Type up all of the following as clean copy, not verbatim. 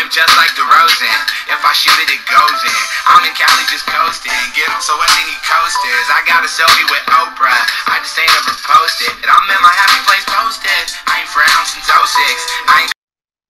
him just like DeRozan. If I shoot it, it goes in. I'm in Cali just coasting. Get him so I think he coasters. I got a selfie with Oprah. I just ain't ever posted. I'm in my happy place posted. I ain't frowned since '06. I ain't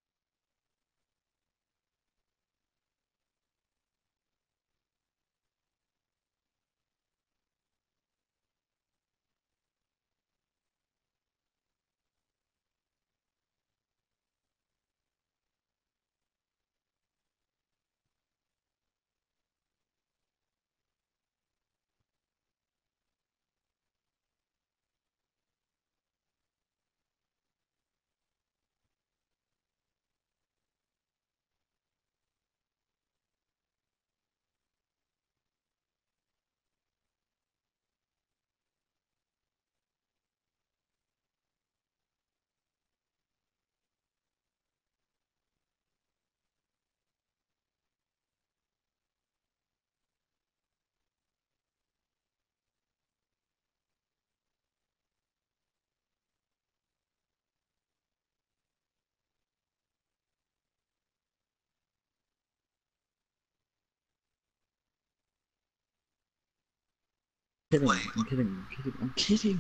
kidding. I'm kidding. I'm kidding. I'm kidding.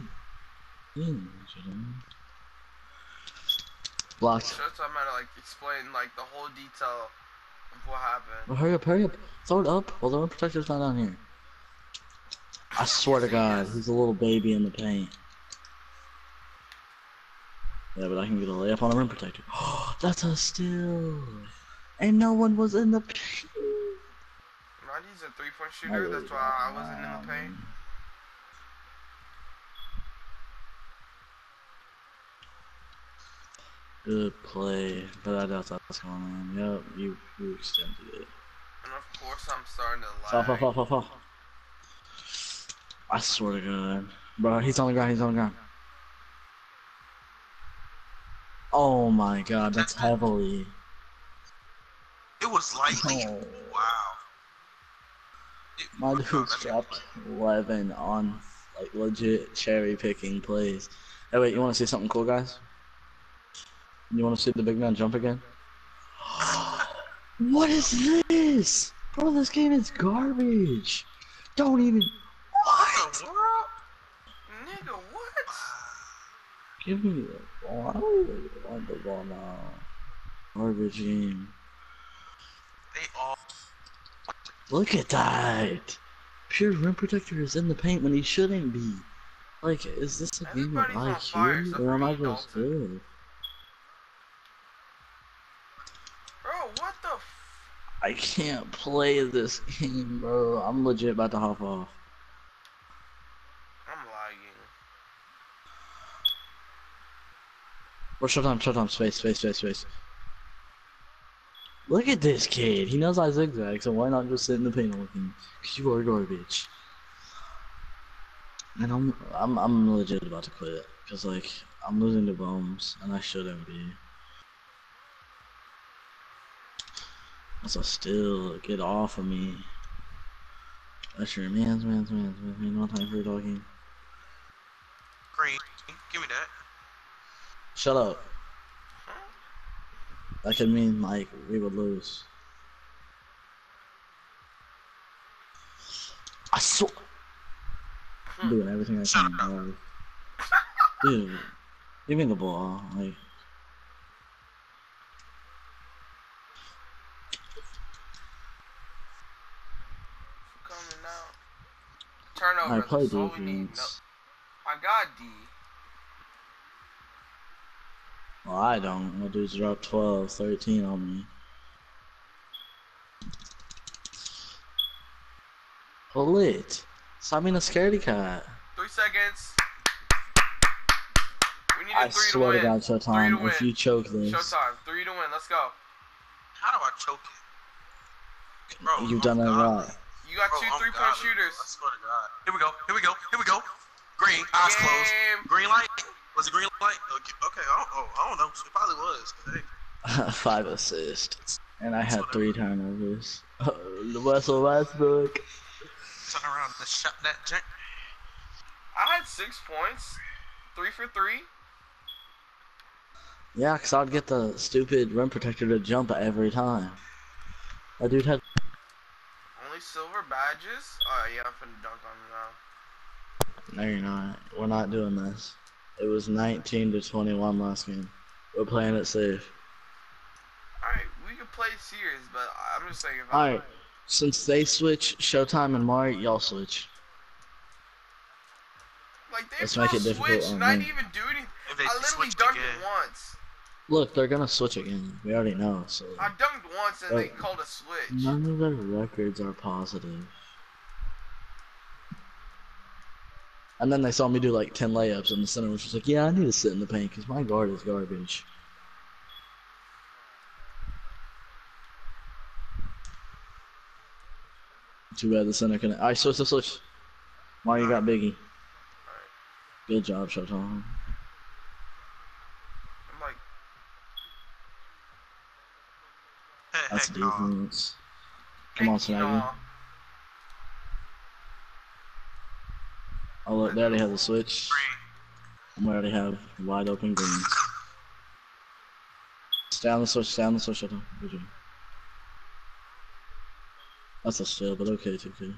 Blocked. Sure, so I'm gonna like explain like the whole detail of what happened. Well, hurry up, hurry up. Throw it up. Well, the rim protector's not down here. I swear to God, he's a little baby in the paint. Yeah, but I can get a layup on the rim protector. Oh, that's a steal. And no one was in the paint. He's a three-point shooter. That's why I wasn't in the paint. Good play, but I doubt that's going on. Yep, you extended it. And of course, I'm starting to lag. Fall. I swear to God, bro, he's on the ground. He's on the ground. Oh my God, that's heavily. It was lightly. Oh. Wow. My dude's dropped 11 on like legit cherry picking plays. Hey, wait, you want to see something cool, guys? You want to see the big man jump again? What is this? Bro, this game is garbage. Don't even. What the world? Nigga, what? Give me the ball. I don't even want the ball now. Garbage game. They all. Look at that. Pure rim protector is in the paint when he shouldn't be. Like, is this a game of IQ or am I just good? Bro, what the I can't play this game, bro. I'm legit about to hop off. I'm lagging. Or showtime, space. Look at this kid. He knows I zigzag, so why not just sit in the paint with him? Cause you are garbage. And I'm legit about to quit. Cause like, I'm losing to bums, and I shouldn't be. That's a steal. Get off of me. That's your man's. No time for talking. Green, give me that. Shut up. That could mean like we would lose. I saw. I'm doing everything I can, bro. Dude, give me the ball. Like. Coming out. Turnover. I play That's all we need. No, defense. I got D. Well, I don't. My dudes dropped 12, 13 on me. Pull it. Stop being a scaredy cat. 3 seconds. We need a I 3 swear to to win. God, Showtime, if you choke this. Showtime. 3 to win. Let's go. How do I choke it? Bro, You've done that right. You got 2 3-point shooters. I swear to God. Here we go. Green, eyes closed. Green light. Was it green light? Okay, I don't know. It probably was. Hey. 5 assists. And I had 3 turnovers. Russell Westbrook. Turn around and shot that jank. I had 6 points. 3 for 3. Yeah, 'cause I'd get the stupid rim protector to jump every time. That dude had. Only silver badges? Oh yeah, I'm finna dunk on him now. No, you're not. We're not doing this. It was 19 to 21 last game. We're playing it safe. Alright, we can play serious, but I'm just saying if Alright, since they switch Showtime and Mari, y'all switch. like they Let's pro make it difficult switch, on and I me. didn't even do anything. If they I literally switched dunked again. it once. Look, they're gonna switch again. We already know, so. I dunked once and they called a switch. None of their records are positive. And then they saw me do like 10 layups, and the center was just like, yeah, I need to sit in the paint because my guard is garbage. Too bad the center couldn't. Alright, switch. Mario got Biggie. Good job, Showtime. I'm like, That's Heck no. defense. Come on, heck no. Snaggy. Oh, look, they already have the switch. Green. And we already have wide open greens. Stay on the switch, Showtime. Good job. That's a steal, but okay, 2K.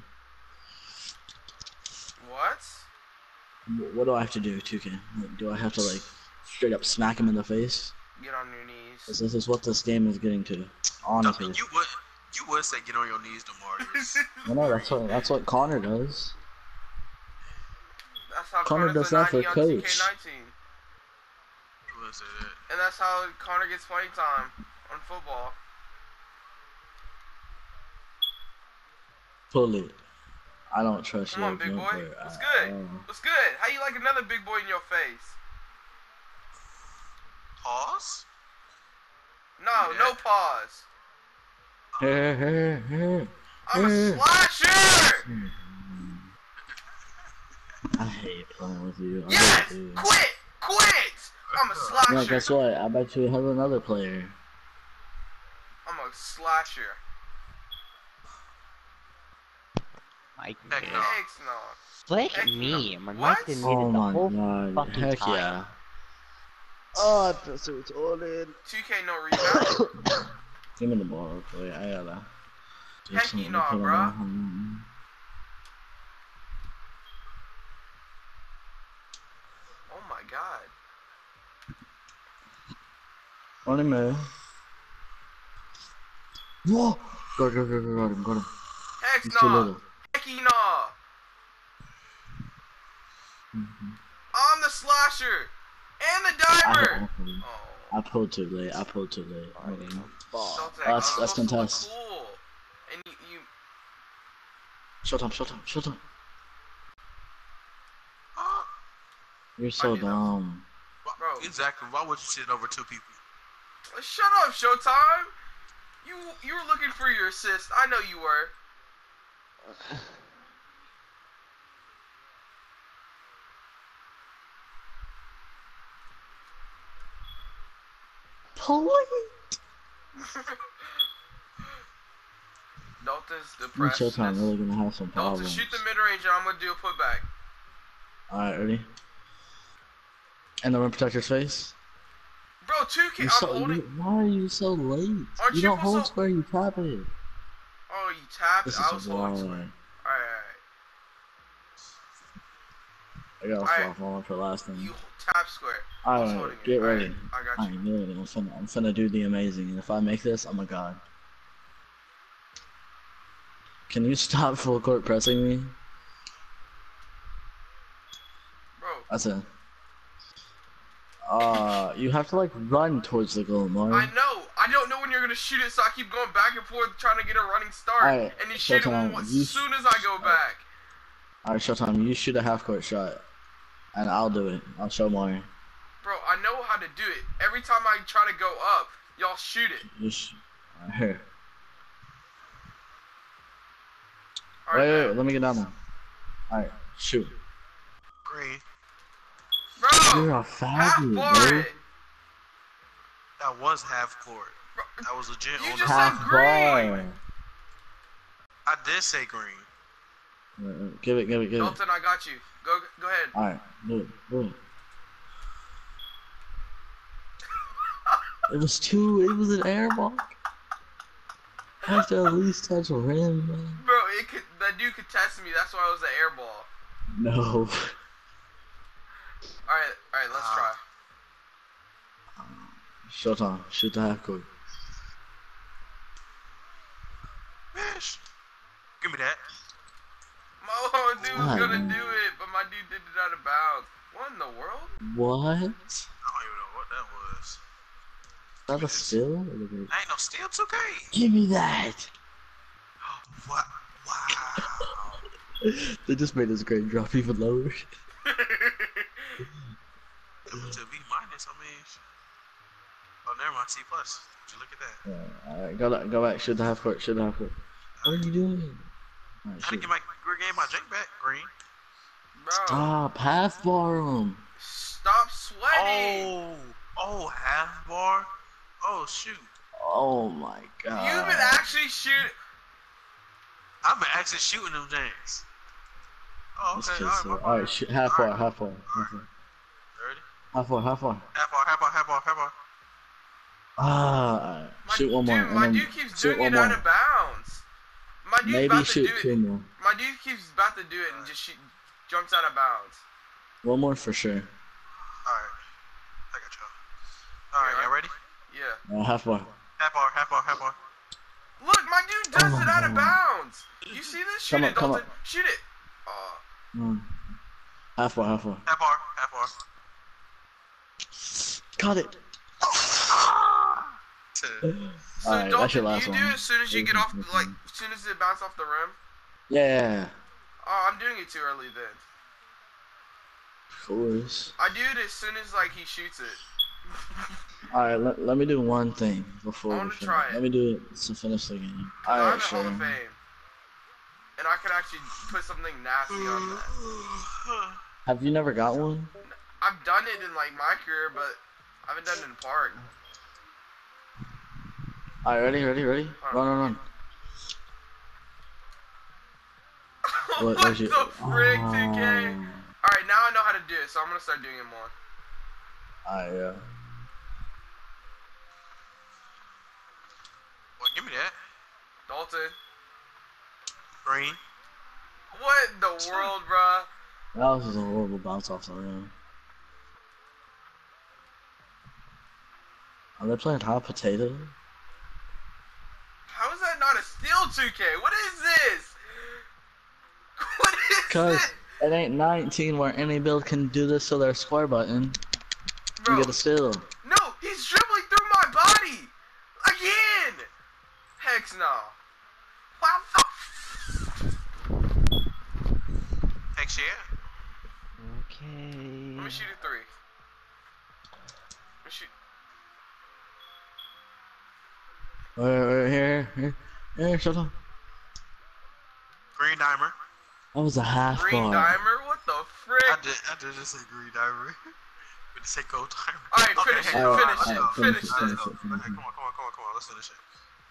What? What do I have to do, 2K? Like, do I have to, like, straight up smack him in the face? Get on your knees. 'Cause this is what this game is getting to. Honestly. You would say get on your knees to Marius. I know, that's what Connor does. That's how Connor Connor's does a that for 90 on coach. 2K19. You would say that. And that's how Connor gets playing time on football. Pull it. I don't trust Come you. on, big boy. jumper. What's good? What's good? How you like another big boy in your face? Pause? No, Yeah. no pause. I I'm a slasher! hate playing with you. I Yes! really do. Quit! I'm a slasher. Yeah, guess what? I bet you have another player. I'm a slasher. Mike, Heck no. Thanks, no. flick Heck me. no. My What? mic didn't Oh need it the my whole god. fucking Heck time. yeah. Oh, I feel so retarded. 2K no rebound. Give me the ball real quick. I gotta. do Heck something no, to put bruh. on. Oh my god. On him, man. Whoa! Got him. Heck He's too no. little. Heck no. I'm the slasher. And the diver. Oh. I pulled too late. Celtic, That's I'm supposed to look contest. cool. And you Showtime. You're so knew that. dumb. Bro. Exactly. Why would you sit over two people? Shut up, Showtime. You were looking for your assist. I know you were. Dalton's depressed. Showtime really gonna have some Dalton, problems. shoot the mid-range and I'm gonna do a putback. Alright, ready? And the rim protector's face. Bro, 2K, You're I'm so, holding. why are you so late? Aren't You you don't hold supposed to- square, you tap it. Oh, you tapped. This I is was holding why. square. Alright. I got a Alright. flop on for last thing. You tap square. I was holding Alright, it. get Alright, ready. I got Alright, you. get ready. I'm finna do the amazing. And if I make this, I'm a god. Can you stop full court pressing me? Bro, That's it. You have to like run towards the goal, Mario. I know. I don't know when you're gonna shoot it, so I keep going back and forth trying to get a running start. Alright, And you shoot it Showtime, as you soon as I go back. Alright, Showtime, you shoot a half court shot. And I'll do it. I'll show Mario. Bro, I know how to do it. Every time I try to go up, y'all shoot it. Alright, here. Alright, Wait, let me get down there. Alright, shoot. Green. bro, You're a half faggot, court. bro. That was half court. Bro, That was legit You on just the said Half green. bar. I did say green. Give it. Dalton, I got you. Go ahead. Alright, do it. It was two. It was an air ball. I have to at least touch a rim, man. Bro, that dude could test me. That's why it was an air ball. No. Alright, let's try. Showtime. Shoot the half court. Mish. Give me that. Oh, dude was What? gonna do it, but my dude did it out of bounds. What in the world? What? I don't even know what that was. Is that a steal? Or did it- Ain't no steal 2K. Give me that! What? Wow. They just made his grade drop even lower. It went to B minus, I mean. Oh, never mind. C plus. Would you look at that? Alright, go back. Shoot the half court. Shoot the half court. What are you doing? Alright, I shoot. didn't get my Jake back, Green. Bro, Stop. Half bar him. stop sweating. Oh, half bar. Oh shoot. Oh my god. You've been actually shooting. I've been actually shooting them James. Oh, This okay. kid's All right, Alright, shoot. Half bar. Half bar. Ready? Half bar. Half bar. Half bar. Ah, shoot one more. Dude, and my then dude keeps shoot doing one it out more. of bounds. My dude's Maybe about to shoot do two it. more. My dude keeps about to do it and just jumps out of bounds. One more for sure. Alright. I got y'all. Alright, y'all ready? Yeah. Half bar. Half bar. Look, my dude does Oh it out of my bounds. You see this? Shoot Come it, up, come Dalton. Shoot it. Oh. Half bar. Half bar. Got it. So Alright, that's your Dalton, last you one. do it as soon as you get off, like, as soon as it bounces off the rim. Yeah. Oh, I'm doing it too early then. Of course. I do it as soon as like he shoots it. Alright, let me do one thing before I we wanna finish. try it. Let me do it to finish the game. I'm Alright, at Hall sure. of Fame, and I could actually put something nasty on that. Have you never got one? I've done it in like my career, but I haven't done it in park. Alright, ready? Run. What where's the your- frick, 2K? Alright, now I know how to do it, so I'm gonna start doing it more. Alright, yeah. Well, give me that. Dalton. Green. What in the world, bruh? That was just a horrible bounce off the rim. Are they playing hot potato? How is that not a steal, 2K? What is this? What is Cause this? it ain't 19 where any build can do this to their square button Bro, and get a steal. no, he's dribbling through my body! Again! Heck no. What the Heck yeah. Okay. Let me shoot a three. Let me shoot. Here, shut up. Green dimer. That was a half Green bar. dimer? What the frick? I did just say green dimer. But say gold dimer. Alright, finish it, heck, Alright, finish it, alright, finish finish it. it. Okay, come on. Let's finish it.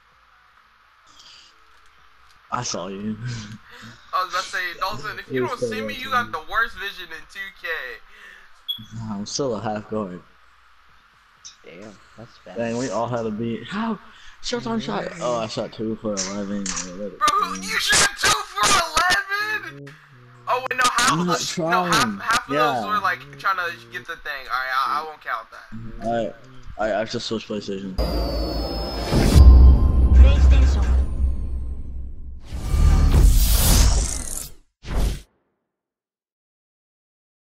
I saw you. I was about to say, Dalton, if you don't see me, you got the worst vision in 2K. I'm still a half guard. Damn, that's fast. Dang, we all had a beat. How? Showtime shot. Oh, I shot 2 for 11. Yeah, let it Bro, go. you shot 2 for 11? Oh, wait, no, half I'm of not those, no, trying. half of Yeah. those were like trying to get the thing. Alright, I won't count that. Alright, I just switched PlayStation.